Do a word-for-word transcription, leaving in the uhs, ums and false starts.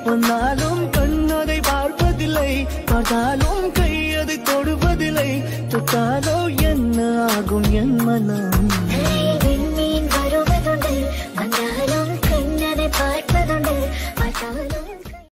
வந்தாலும் கண் அதை பார்ப்பதில்லை, பார்த்தாலும் கை அதை தொடுவதில்லை, தொட்டாலோ என்ன ஆகும் என் மனம்.